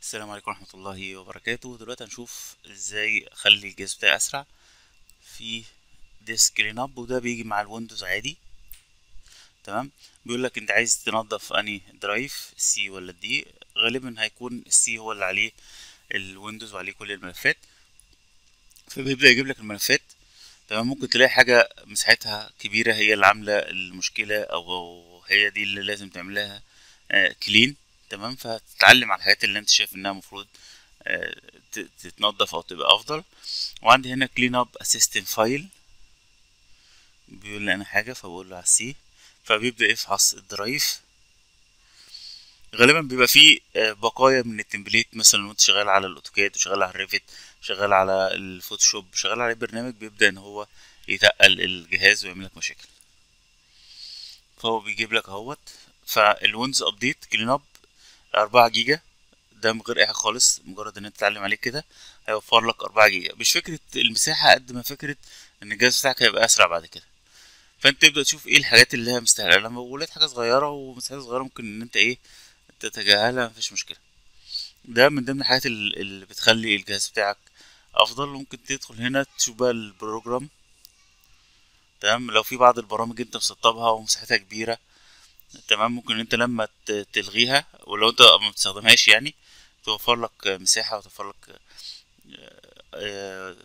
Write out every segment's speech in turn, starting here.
السلام عليكم ورحمة الله وبركاته. دلوقتي هنشوف ازاي اخلي الجهاز بتاعي اسرع في ديسك كلين اب، وده بيجي مع الويندوز عادي. تمام. بيقول لك انت عايز تنظف انهي درايف، السي ولا الدي. غالبا هيكون السي هو اللي عليه الويندوز وعليه كل الملفات، فبيبدأ يجيب لك الملفات. تمام. ممكن تلاقي حاجة مساحتها كبيرة هي اللي عاملة المشكلة، أو هي دي اللي لازم تعملها كلين. تمام. فهتتعلم على الحاجات اللي انت شايف انها مفروض تتنضف او تبقى افضل. وعندي هنا كلين اب اسيستنت فايل، بيقول لي انا حاجه، فبقول له على السي، فبيبدا يفحص الدرايف. غالبا بيبقى فيه بقايا من التمبليت، مثلا وانت شغال على الاوتوكاد، شغال على الريفت، شغال على الفوتوشوب، شغال على برنامج، بيبدا ان هو يتقل الجهاز ويعمل لك مشاكل. فهو بيجيب لك اهوت. فالويندوز ابديت كلين اب 4 جيجا، ده من غير اي حاجه خالص، مجرد ان انت تتعلم عليه كده هيوفر لك 4 جيجا. مش فكره المساحه قد ما فكره ان الجهاز بتاعك هيبقى اسرع بعد كده. فانت تبدا تشوف ايه الحاجات اللي هي مستاهله. لما بقولت حاجه صغيره ومساحه صغيره ممكن ان انت ايه تتجاهلها، مفيش مشكله. ده من ضمن الحاجات اللي بتخلي الجهاز بتاعك افضل. ممكن تدخل هنا تشوف بقى البروجرام. تمام. لو في بعض البرامج انت مسطبها ومساحتها كبيره، تمام، ممكن انت لما تلغيها، ولو انت ما بتستخدمهاش يعني، توفر لك مساحه وتوفر لك آه،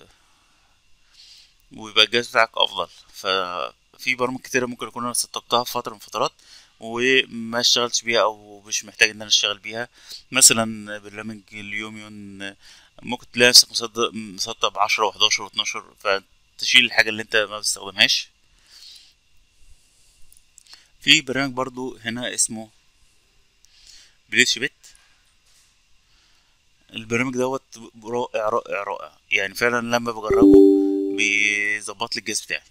ويبقى الجهاز بتاعك افضل. ففي برامج كتيرة ممكن اكون انا سطبتها في فترة من فترات وما اشتغلتش بيها او مش محتاج ان انا اشتغل بيها. مثلا برنامج اليوميون، ممكن تلاقي نفسك مسطب 10 و11 و12، فتشيل الحاجة اللي انت ما بتستخدمهاش. في برنامج برضو هنا اسمه بليتش بيت. البرنامج دوت رائع رائع رائع، يعني فعلا لما بجربه بيظبط لي الجهاز بتاعي.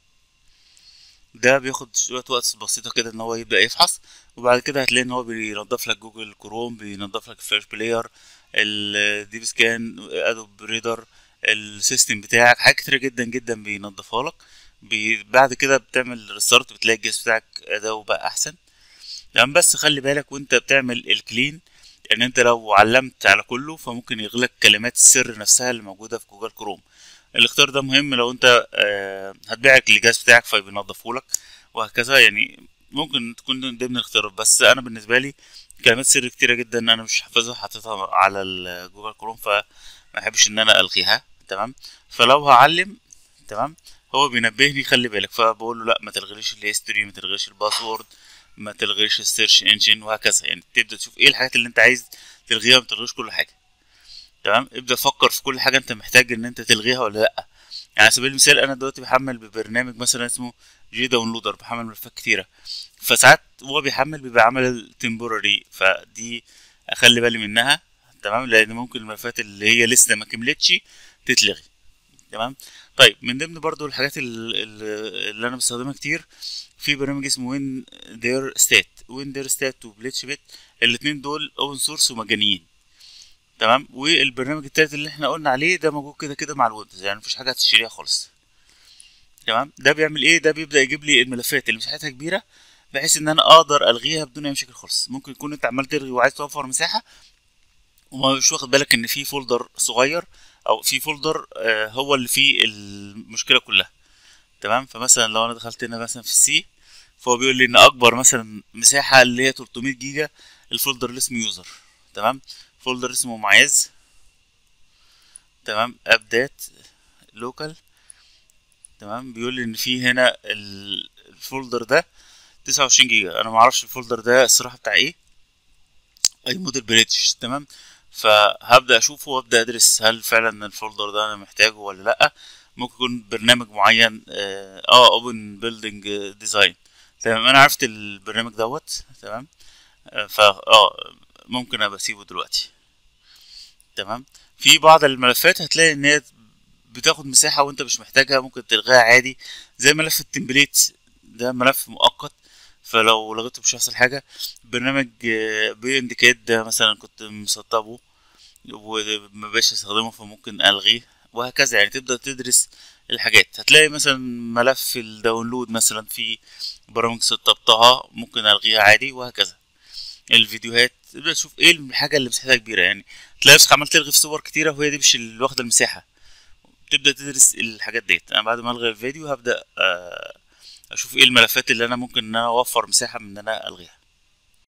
ده بياخد شوية وقت بسيطة كده ان هو يبدأ يفحص، وبعد كده هتلاقي ان هو بينضف لك جوجل كروم، بينضف لك الفلاش بلاير، الديب سكان، ادوب ريدر، السيستم بتاعك، حاجات كتيرة جدا جدا بينضفها لك. بعد كده بتعمل ريستارت، بتلاقي الجهاز بتاعك اداؤه بقى احسن. تمام. بس خلي بالك وانت بتعمل الكلين، ان انت لو علمت على كله فممكن يغلق كلمات السر نفسها اللي موجودة في جوجل كروم. الاختيار ده مهم لو انت هتبيع الجهاز بتاعك فبينضفه لك، وهكذا يعني. ممكن تكون من ضمن الاختيارات، بس انا بالنسبه لي كلمات سر كتيره جدا انا مش حافظها، حاططها على جوجل كروم، فما احبش ان انا الغيها. تمام. فلو هعلم، تمام، هو بينبهني خلي بالك، فبقول له لا ما تلغيش الهيستوري، ما تلغيش الباسورد، ما تلغيش السيرش انجن، وهكذا. يعني تبدا تشوف ايه الحاجات اللي انت عايز تلغيها، ما تلغيش كل حاجه. تمام. ابدا فكر في كل حاجه انت محتاج ان انت تلغيها ولا لا. يعني على سبيل المثال انا دلوقتي بحمل ببرنامج مثلا اسمه جي داونلودر، بحمل ملفات كتيره، فساعات هو بيحمل بيبقى عمل تمبوراري، فدي اخلي بالي منها. تمام. لان ممكن الملفات اللي هي لسه ما كملتش تتلغي. تمام. طيب من ضمن برضو الحاجات اللي انا بستخدمها كتير، في برنامج اسمه وين دير ستات وبليتش بيت. الاتنين دول اوبن سورس ومجانيين. تمام. والبرنامج التالت اللي احنا قلنا عليه ده موجود كده كده مع الويندوز، يعني مفيش حاجه هتشتريها خالص. تمام. ده بيعمل ايه؟ ده بيبدا يجيب لي الملفات اللي مساحتها كبيره، بحيث ان انا اقدر الغيها بدون اي مشاكل خالص. ممكن يكون انت عمال تلغي وعايز توفر مساحه ومش واخد بالك ان في فولدر صغير، او في فولدر هو اللي فيه المشكله كلها. تمام. فمثلا لو انا دخلت هنا مثلا في السي، فهو بيقول لي ان اكبر مثلا مساحه اللي هي 300 جيجا الفولدر اللي اسمه يوزر. تمام. فولدر اسمه معاذ. تمام. ابدات لوكال. تمام. بيقول لي ان في هنا الفولدر ده 29 جيجا. انا ما اعرفش الفولدر ده الصراحه بتاع ايه، اي موديل بريتش. تمام. فهبدا اشوفه وابدا ادرس هل فعلا الفولدر ده انا محتاجه ولا لا. ممكن يكون برنامج معين، اوبن بيلدينج ديزاين. تمام. انا عرفت البرنامج دوت. تمام. ممكن ابقى اسيبه دلوقتي. تمام. في بعض الملفات هتلاقي ان هي بتاخد مساحة وانت مش محتاجها، ممكن تلغيها عادي، زي ملف التمبليت، ده ملف مؤقت، فلو لغيته مش هيحصل حاجة. برنامج بي انديكيت ده مثلا كنت مسطبه ومبقاش استخدمه فممكن الغيه، وهكذا. يعني تبدأ تدرس الحاجات. هتلاقي مثلا ملف الداونلود مثلا في برامج سطبتها ممكن الغيها عادي، وهكذا. الفيديوهات تبدا تشوف ايه الحاجه اللي مساحتها كبيره. يعني تلاقي نفسك عمال تلغي في صور كتيره وهي دي مش اللي واخده المساحه. تبدا تدرس الحاجات ديت. انا بعد ما الغي الفيديو هبدا اشوف ايه الملفات اللي انا ممكن ان انا اوفر مساحه من ان انا الغيها.